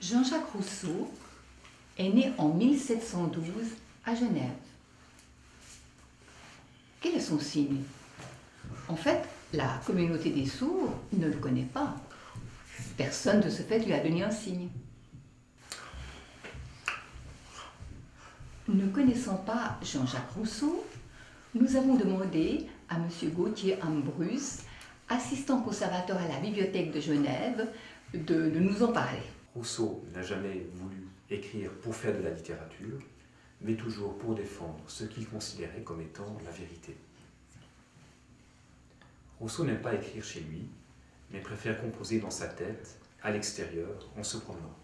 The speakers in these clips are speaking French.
Jean-Jacques Rousseau est né en 1712 à Genève. Quel est son signe? En fait, la communauté des sourds ne le connaît pas. Personne de ce fait lui a donné un signe. Ne connaissant pas Jean-Jacques Rousseau, nous avons demandé à M. Gauthier Ambrus, assistant conservateur à la Bibliothèque de Genève, de nous en parler. Rousseau n'a jamais voulu écrire pour faire de la littérature, mais toujours pour défendre ce qu'il considérait comme étant la vérité. Rousseau n'aime pas écrire chez lui, mais préfère composer dans sa tête, à l'extérieur, en se promenant.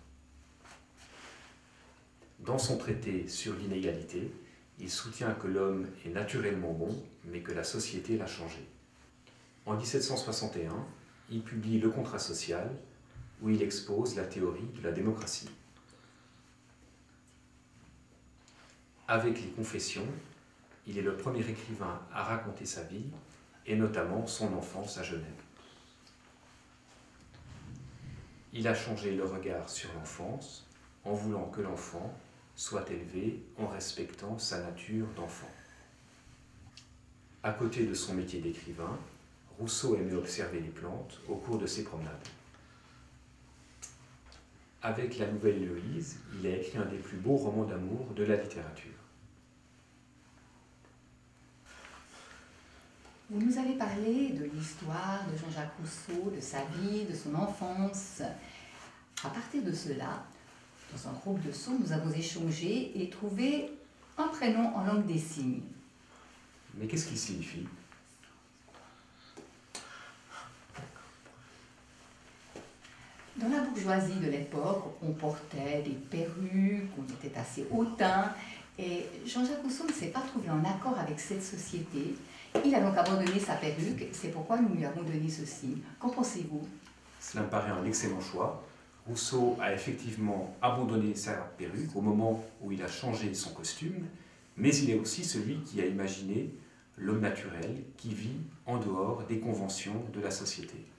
Dans son traité sur l'inégalité, il soutient que l'homme est naturellement bon, mais que la société l'a changé. En 1761, il publie Le Contrat social, où il expose la théorie de la démocratie. Avec les Confessions, il est le premier écrivain à raconter sa vie, et notamment son enfance à Genève. Il a changé le regard sur l'enfance en voulant que l'enfant soit élevé en respectant sa nature d'enfant. À côté de son métier d'écrivain, Rousseau aimait observer les plantes au cours de ses promenades. Avec La Nouvelle Héloïse, il a écrit un des plus beaux romans d'amour de la littérature. Vous nous avez parlé de l'histoire de Jean-Jacques Rousseau, de sa vie, de son enfance. À partir de cela, dans un groupe de sourds, nous avons échangé et trouvé un prénom en langue des signes. Mais qu'est-ce qu'il signifie? Dans la bourgeoisie de l'époque, on portait des perruques, on était assez hautain, et Jean-Jacques Rousseau ne s'est pas trouvé en accord avec cette société. Il a donc abandonné sa perruque, c'est pourquoi nous lui avons donné ce signe. Qu'en pensez-vous? Cela me paraît un excellent choix. Rousseau a effectivement abandonné sa perruque au moment où il a changé son costume, mais il est aussi celui qui a imaginé l'homme naturel qui vit en dehors des conventions de la société.